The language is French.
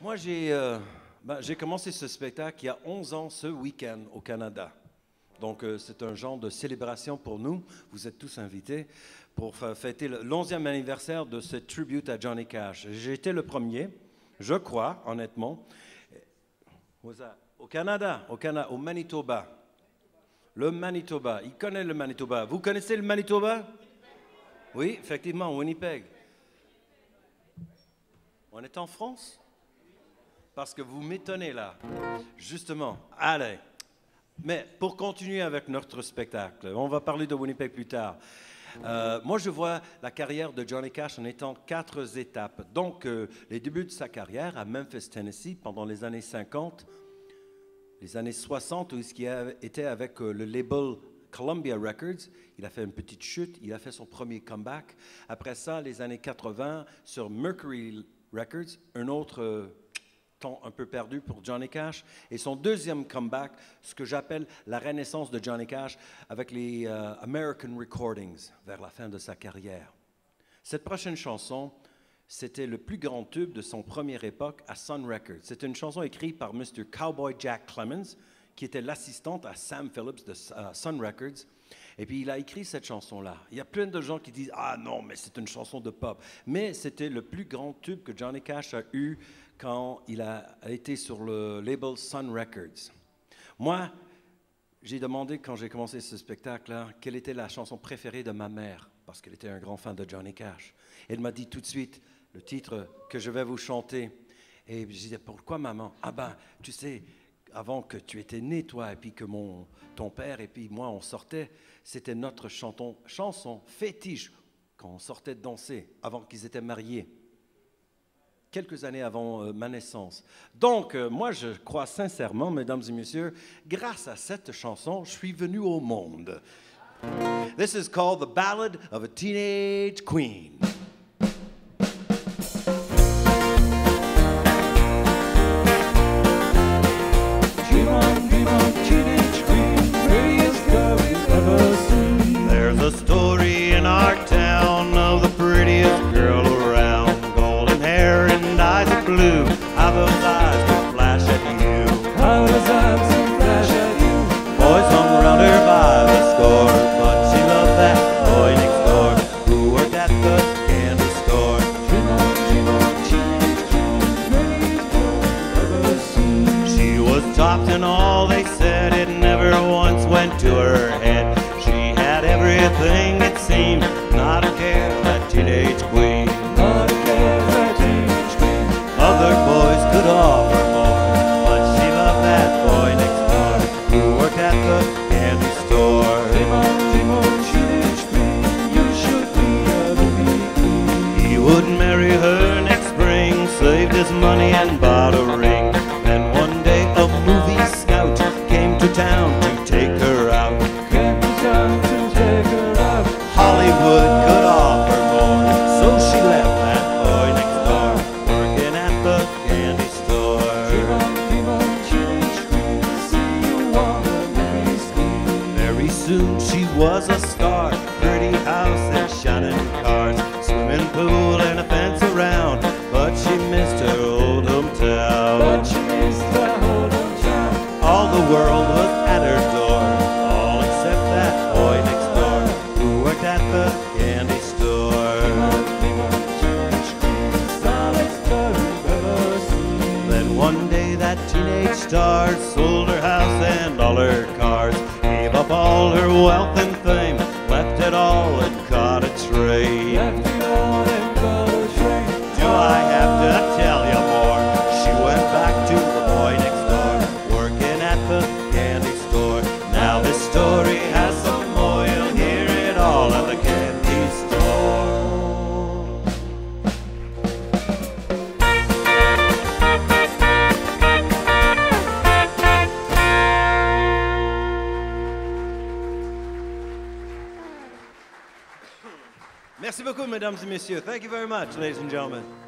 Moi, j'ai commencé ce spectacle il y a 11 ans, ce week-end, au Canada. Donc, c'est un genre de célébration pour nous. Vous êtes tous invités pour fêter le 11e anniversaire de ce tribute à Johnny Cash. J'ai été le premier, je crois, honnêtement. Au Canada, au Manitoba. Le Manitoba. Il connaît le Manitoba. Vous connaissez le Manitoba? Oui, effectivement, Winnipeg. On est en France? Parce que vous m'étonnez là. Justement, allez. Mais pour continuer avec notre spectacle, on va parler de Winnipeg plus tard. Moi, je vois la carrière de Johnny Cash en étant 4 étapes. Donc, les débuts de sa carrière à Memphis, Tennessee, pendant les années 50, les années 60, où il était avec le label Columbia Records. Il a fait une petite chute, il a fait son premier comeback. Après ça, les années 80, sur Mercury Records, un autre temps un peu perdu pour Johnny Cash. Et son deuxième comeback, ce que j'appelle la renaissance de Johnny Cash, avec les American Recordings, vers la fin de sa carrière. Cette prochaine chanson, c'était le plus grand tube de son première époque à Sun Records. C'était une chanson écrite par Mr. Cowboy Jack Clemens, qui était l'assistante à Sam Phillips de Sun Records. Et puis, il a écrit cette chanson-là. Il y a plein de gens qui disent « Ah non, mais c'est une chanson de pop ». Mais c'était le plus grand tube que Johnny Cash a eu quand il a été sur le label Sun Records. Moi, j'ai demandé, quand j'ai commencé ce spectacle-là, quelle était la chanson préférée de ma mère, parce qu'elle était un grand fan de Johnny Cash. Elle m'a dit tout de suite le titre que je vais vous chanter. Et je disais, pourquoi maman? Ah ben, tu sais, avant que tu étais né, toi, et puis que ton père et puis moi, on sortait, c'était notre chanson fétiche quand on sortait de danser, avant qu'ils étaient mariés. Quelques années avant ma naissance. Donc, moi, je crois sincèrement, mesdames et messieurs, grâce à cette chanson, je suis venu au monde. This is called The Ballad of a Teenage Queen. Dream on, teenage queen, prettiest girl we've ever seen. There's a story in our town of the prettiest girl around. Golden hair and eyes of blue, how those eyes could flash at you. How those eyes can flash at you. Boys hung around her by the score, but she loved that boy next door who worked at the candy store. Dream on, teenage queen, prettiest girl we've ever seen. She was topped in all they said, it never once went to her head. She had everything it seemed, not a care, that teenage queen. Not a care, that teenage queen. Other boys could offer more, but she loved that boy next door who worked at the candy store. Dream on, teenage queen, you should be a movie queen. He would marry her next spring, saved his money and bought a ring. Then one day a movie scout came to town to take her out. Came to town to take her out. Hollywood could offer more, so she left that boy next door, working at the candy store. Dream on, teenage queen, see you on a movie screen. Very soon she was a star, pretty house and shining cars, swimming pool and a fence around, but she missed her old hometown. But she missed her old hometown. All the world was at her door, all except that boy next door who worked at the candy store. Dream on, teenage queen, saddest girl we've ever seen. Then one day that teenage star sold her house and all her cars, gave up all her wealth and fame, left it all and caught a train. Left it all and got a train. Do I have to tell you more? She went back to the boy next door, working at the candy store. Now this story has some more, you'll hear it all at the candy store. Merci beaucoup, mesdames et messieurs. Thank you very much, ladies and gentlemen.